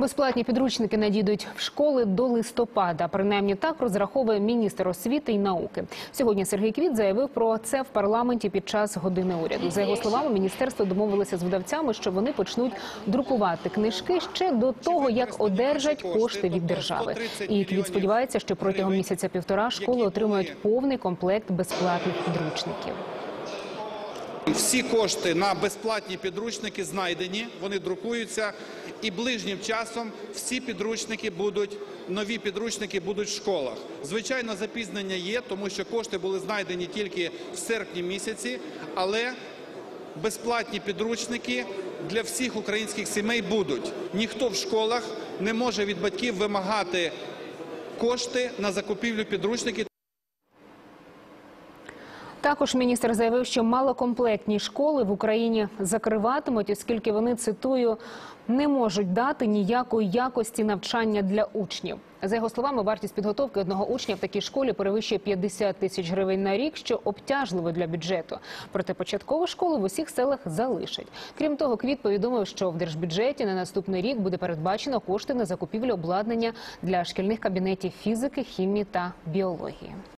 Безплатні підручники надійдуть в школи до листопада. Принаймні так розраховує міністр освіти і науки. Сьогодні Сергій Квіт заявив про це в парламенті під час години уряду. За його словами, міністерство домовилося з видавцями, що вони почнуть друкувати книжки ще до того, як одержать кошти від держави. І Квіт сподівається, що протягом місяця-півтора школи отримають повний комплект безплатних підручників. Всі кошти на безплатні підручники знайдені, вони друкуються, і ближнім часом всі нові підручники будуть в школах. Звичайно, запізнення є, тому що кошти були знайдені тільки в серпні місяці, але безплатні підручники для всіх українських сімей будуть. Ніхто в школах не може від батьків вимагати кошти на закупівлю підручників. Також міністр заявив, що малокомплектні школи в Україні закриватимуть, оскільки вони, цитую, не можуть дати ніякої якості навчання для учнів. За його словами, вартість підготовки одного учня в такій школі перевищує 50 тисяч гривень на рік, що обтяжливо для бюджету. Проте початкову школу в усіх селах залишать. Крім того, Квіт повідомив, що в держбюджеті на наступний рік буде передбачено кошти на закупівлю обладнання для шкільних кабінетів фізики, хімії та біології.